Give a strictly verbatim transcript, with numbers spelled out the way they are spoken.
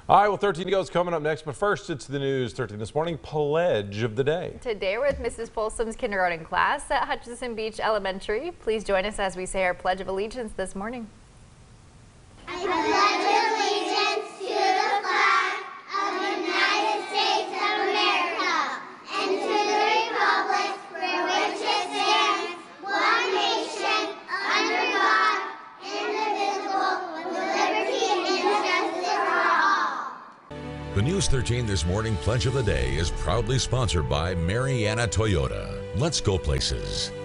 All right, well, thirteen to go is coming up next, but first it's the news. thirteen this morning, pledge of the day. Today we're with Missus Folsom's kindergarten class at Hutchison Beach Elementary. Please join us as we say our Pledge of Allegiance this morning. I pledge allegiance to the flag of the United States of America and to the republic for which it stands, one nation, under God, indivisible, with liberty and justice for all. The News thirteen This Morning Pledge of the Day is proudly sponsored by Mariana Toyota. Let's go places.